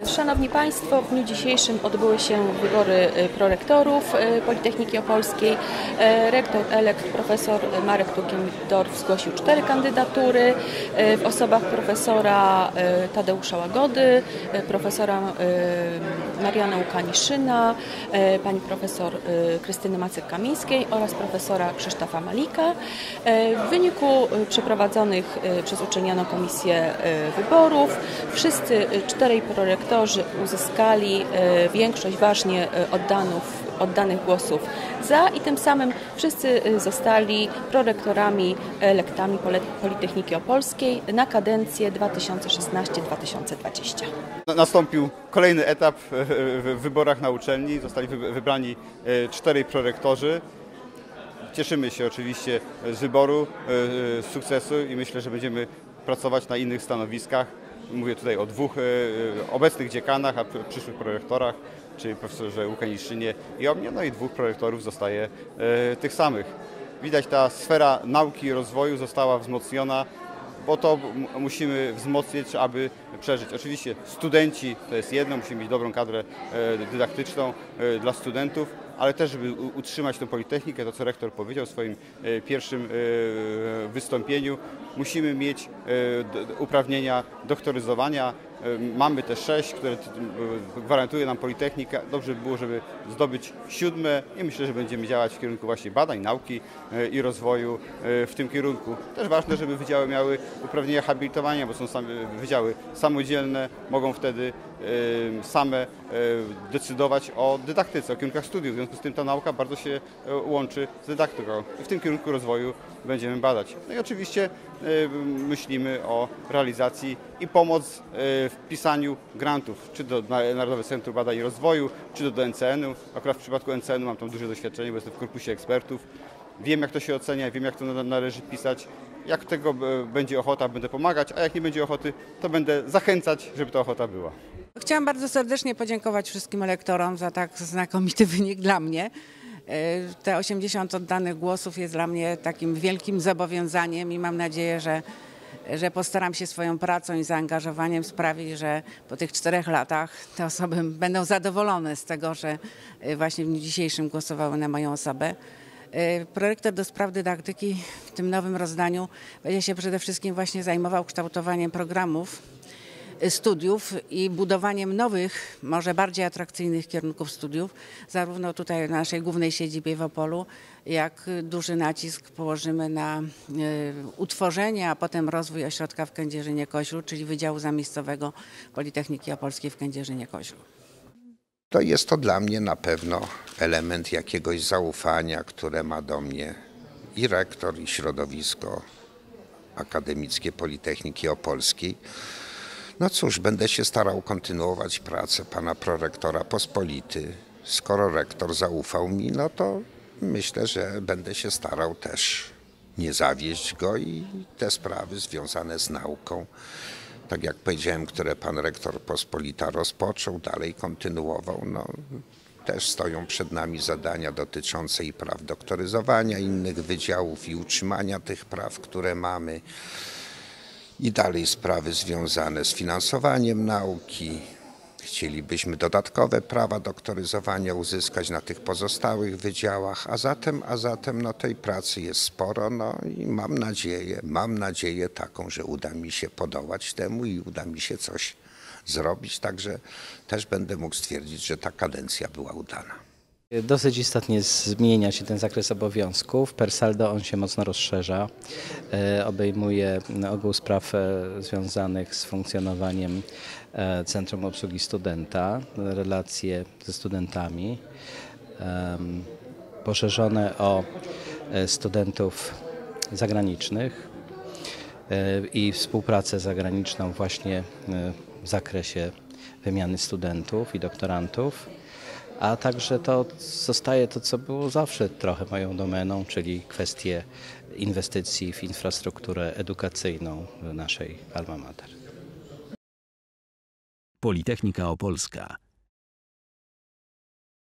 Szanowni Państwo, w dniu dzisiejszym odbyły się wybory prorektorów Politechniki Opolskiej. Rektor elekt profesor Marek Turkien-Dorf zgłosił 4 kandydatury w osobach profesora Tadeusza Łagody, profesora Mariana Łukaniszyna, pani profesor Krystyny Macyk-Kamińskiej oraz profesora Krzysztofa Malika. W wyniku przeprowadzonych przez uczelnianą komisję wyborów wszyscy 4 prorektorzy uzyskali większość ważnie oddanych głosów za i tym samym wszyscy zostali prorektorami elektami Politechniki Opolskiej na kadencję 2016-2020. Nastąpił kolejny etap w wyborach na uczelni. Zostali wybrani 4 prorektorzy. Cieszymy się oczywiście z wyboru, z sukcesu i myślę, że będziemy pracować na innych stanowiskach. Mówię tutaj o 2 obecnych dziekanach, a przyszłych prorektorach, czyli profesorze Łukaniszynie i o mnie, no i 2 prorektorów zostaje tych samych. Widać, ta sfera nauki i rozwoju została wzmocniona, bo to musimy wzmocnić, aby przeżyć. Oczywiście studenci to jest jedno, musimy mieć dobrą kadrę dydaktyczną dla studentów, ale też, żeby utrzymać tę Politechnikę, to co rektor powiedział w swoim pierwszym wystąpieniu, musimy mieć uprawnienia doktoryzowania. Mamy te 6, które gwarantuje nam Politechnika. Dobrze by było, żeby zdobyć 7 i myślę, że będziemy działać w kierunku właśnie badań, nauki i rozwoju w tym kierunku. Też ważne, żeby wydziały miały uprawnienia habilitowania, bo są wydziały samodzielne, mogą wtedy same decydować o dydaktyce, o kierunkach studiów. W związku z tym ta nauka bardzo się łączy z dydaktyką i w tym kierunku rozwoju będziemy badać. No i oczywiście myślimy o realizacji i pomoc w pisaniu grantów, czy do Narodowego Centrum Badań i Rozwoju, czy do NCN-u. Akurat w przypadku NCN-u mam tam duże doświadczenie, bo jestem w korpusie ekspertów. Wiem, jak to się ocenia, wiem, jak to należy pisać. Jak tego będzie ochota, będę pomagać, a jak nie będzie ochoty, to będę zachęcać, żeby ta ochota była. Chciałam bardzo serdecznie podziękować wszystkim elektorom za tak znakomity wynik dla mnie. Te 80 oddanych głosów jest dla mnie takim wielkim zobowiązaniem i mam nadzieję, że postaram się swoją pracą i zaangażowaniem sprawić, że po tych 4 latach te osoby będą zadowolone z tego, że właśnie w dniu dzisiejszym głosowały na moją osobę. Prorektor do spraw dydaktyki w tym nowym rozdaniu będzie się przede wszystkim właśnie zajmował kształtowaniem programów studiów i budowaniem nowych, może bardziej atrakcyjnych kierunków studiów, zarówno tutaj w naszej głównej siedzibie w Opolu, jak duży nacisk położymy na utworzenie, a potem rozwój ośrodka w Kędzierzynie-Koźlu, czyli Wydziału Zamiejscowego Politechniki Opolskiej w Kędzierzynie-Koźlu. To jest to dla mnie na pewno element jakiegoś zaufania, które ma do mnie i rektor, i środowisko akademickie Politechniki Opolskiej. No cóż, będę się starał kontynuować pracę pana prorektora Pospolity. Skoro rektor zaufał mi, no to myślę, że będę się starał też nie zawieść go i te sprawy związane z nauką, tak jak powiedziałem, które pan rektor Pospolita rozpoczął, dalej kontynuował, no też stoją przed nami zadania dotyczące i praw doktoryzowania innych wydziałów i utrzymania tych praw, które mamy. I dalej sprawy związane z finansowaniem nauki. Chcielibyśmy dodatkowe prawa doktoryzowania uzyskać na tych pozostałych wydziałach, a zatem no, tej pracy jest sporo, no i mam nadzieję taką, że uda mi się podołać temu i uda mi się coś zrobić, także też będę mógł stwierdzić, że ta kadencja była udana. Dosyć istotnie zmienia się ten zakres obowiązków. Per saldo on się mocno rozszerza. Obejmuje ogół spraw związanych z funkcjonowaniem Centrum Obsługi Studenta, relacje ze studentami, poszerzone o studentów zagranicznych i współpracę zagraniczną właśnie w zakresie wymiany studentów i doktorantów. A także to zostaje to, co było zawsze trochę moją domeną, czyli kwestie inwestycji w infrastrukturę edukacyjną naszej alma mater. Politechnika Opolska.